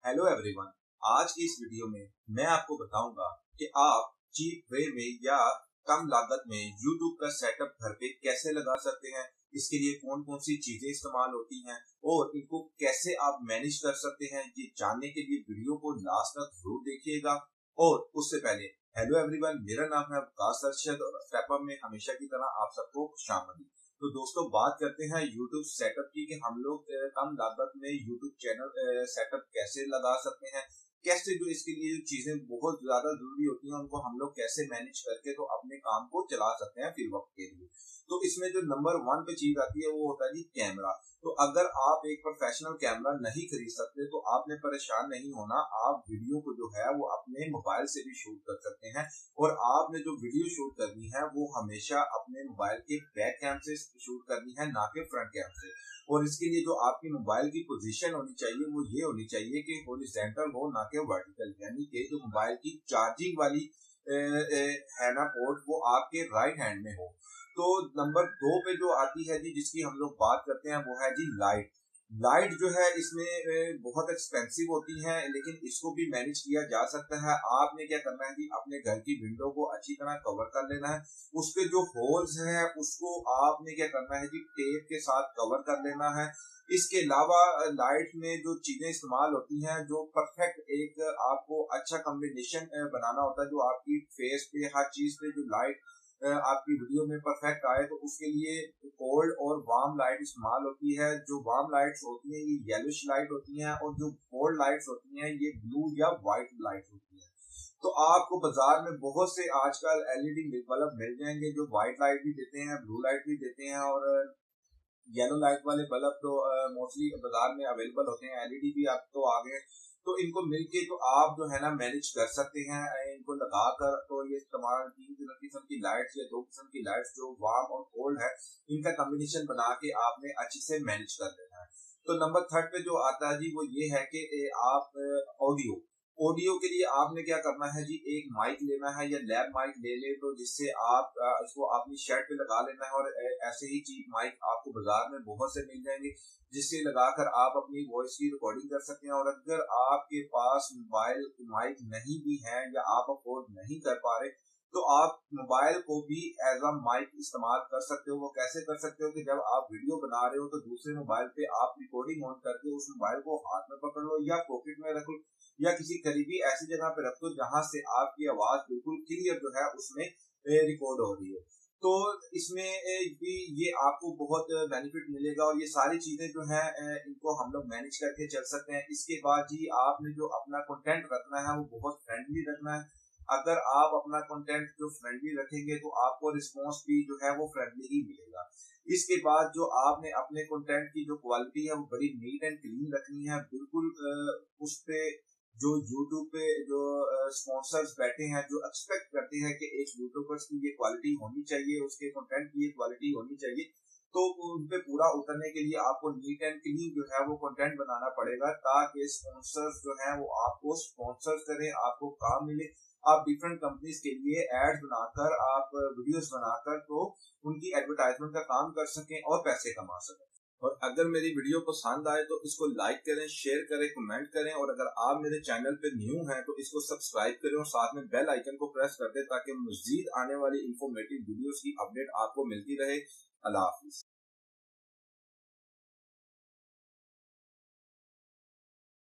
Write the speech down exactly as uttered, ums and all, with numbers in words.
Hello everyone, आज की इस वीडियो में मैं आपको बताऊंगा कि आप चीप वे में या कम लागत में यूट्यूब का सेटअप घर पे कैसे लगा सकते हैं। इसके लिए कौन कौन सी चीजें इस्तेमाल होती हैं और इनको कैसे आप मैनेज कर सकते हैं, ये जानने के लिए वीडियो को लास्ट तक जरूर देखिएगा। और उससे पहले हेलो एवरीवन, मेरा नाम है अवकाश अरशद और स्टेप में हमेशा की तरह आप सबको खुशामदीद। तो दोस्तों, बात करते हैं यूट्यूब सेटअप की कि हम लोग कम लागत में यूट्यूब चैनल सेटअप कैसे लगा सकते हैं, कैसे जो इसके लिए जो चीजें बहुत ज्यादा जरूरी होती हैं उनको हम लोग कैसे मैनेज करके तो अपने काम को चला सकते हैं फिर वक्त के लिए। तो इसमें जो नंबर वन पे चीज आती है वो होता है जी कैमरा। तो अगर आप एक प्रोफेशनल कैमरा नहीं खरीद सकते तो आपने परेशान नहीं होना, आप वीडियो को जो है वो अपने मोबाइल से भी शूट कर सकते हैं। और आपने जो वीडियो शूट करनी है वो हमेशा अपने मोबाइल के बैक कैम से शूट करनी है, ना कि फ्रंट कैम से। और इसके लिए जो आपकी मोबाइल की पोजीशन होनी चाहिए वो ये होनी चाहिए कि हॉरिजॉन्टल हो, ना कि वर्टिकल, यानी कि जो मोबाइल की चार्जिंग वाली ए, ए, है ना पोर्ट, वो आपके राइट हैंड में हो। तो नंबर दो पे जो आती है जी, जिसकी हम लोग बात करते हैं, वो है जी लाइट। लाइट जो है इसमें बहुत एक्सपेंसिव होती है, लेकिन इसको भी मैनेज किया जा सकता है। आपने क्या करना है जी, अपने घर की विंडो को अच्छी तरह कवर कर लेना है। उस पे जो होल्स है उसको आपने क्या करना है जी, टेप के साथ कवर कर लेना है। इसके अलावा लाइट में जो चीजें इस्तेमाल होती हैं, जो परफेक्ट एक आपको अच्छा कॉम्बिनेशन बनाना होता है, जो आपकी फेस पे हर चीज पे जो लाइट आपकी वीडियो में परफेक्ट आए, तो उसके लिए कोल्ड और वार्म लाइट इस्तेमाल होती है। जो वार्म लाइट्स होती हैं ये येलोइश लाइट होती हैं और जो कोल्ड लाइट्स होती हैं ये ब्लू या व्हाइट लाइट होती हैं। तो आपको बाजार में बहुत से आजकल एलईडी बल्ब मिल जाएंगे जो व्हाइट लाइट भी देते हैं, ब्लू लाइट भी देते हैं, और येलो लाइट वाले बल्ब तो मोस्टली बाजार में अवेलेबल होते हैं। एलईडी भी अब तो आ गए, तो इनको मिलके तो आप जो है ना मैनेज कर सकते हैं। इनको लगाकर तो ये तमाम तीन किस्म की लाइट्स या दो किस्म की लाइट्स जो वार्म और कोल्ड है, इनका कॉम्बिनेशन बना के आपने अच्छे से मैनेज कर देना है। तो नंबर थर्ड पे जो आता है जी वो ये है कि आप ऑडियो ऑडियो के लिए आपने क्या करना है जी, एक माइक लेना है या लैब माइक ले ले, तो जिससे आप इसको अपनी शर्ट पे लगा लेना है। और ऐसे ही चीप माइक आपको बाजार में बहुत से मिल जाएंगे, जिससे लगाकर आप अपनी वॉइस की रिकॉर्डिंग कर सकते हैं। और अगर आपके पास मोबाइल माइक नहीं भी है या आप अफोर्ड नहीं कर पा रहे, तो आप मोबाइल को भी एज अ माइक इस्तेमाल कर सकते हो। वो कैसे कर सकते हो कि जब आप वीडियो बना रहे हो तो दूसरे मोबाइल पे आप रिकॉर्डिंग ऑन करके उस मोबाइल को हाथ में पकड़ लो या पॉकेट में रख लो या किसी करीबी ऐसी जगह पे रख दो जहां से आपकी आवाज बिल्कुल क्लियर जो है उसमें रिकॉर्ड हो रही हो। तो इसमें भी ये आपको बहुत बेनिफिट मिलेगा और ये सारी चीजें जो है इनको हम लोग मैनेज करके चल सकते हैं। इसके बाद जी आपने जो अपना कंटेंट रखना है वो बहुत फ्रेंडली रखना है। अगर आप अपना कंटेंट जो फ्रेंडली रखेंगे तो आपको रिस्पॉन्स भी जो है वो फ्रेंडली ही मिलेगा। इसके बाद जो आपने अपने कंटेंट की जो क्वालिटी है वो बड़ी नीट एंड क्लीन रखनी है। बिल्कुल उस पे जो यूट्यूब पे जो स्पॉन्सर्स बैठे हैं जो एक्सपेक्ट करते हैं कि एक यूट्यूबर्स की ये क्वालिटी होनी चाहिए, उसके कंटेंट की ये क्वालिटी होनी चाहिए, तो उन पे पूरा उतरने के लिए आपको नीट एंड क्लीन जो है वो कंटेंट बनाना पड़ेगा, ताकि स्पॉन्सर्स जो है वो आपको स्पॉन्सर करें, आपको काम मिले। आप डिफरेंट कंपनीज के लिए एड्स बनाकर, आप वीडियोस बनाकर तो उनकी एडवर्टाइजमेंट का काम कर सकें और पैसे कमा सकें। और अगर मेरी वीडियो पसंद आए तो इसको लाइक करें, शेयर करें, कमेंट करें। और अगर आप मेरे चैनल पे न्यू हैं तो इसको सब्सक्राइब करें और साथ में बेल आइकन को प्रेस कर दें, ताकि मजीद आने वाली इंफॉर्मेटिव वीडियोस की अपडेट आपको मिलती रहे। अल्लाह हाफिज।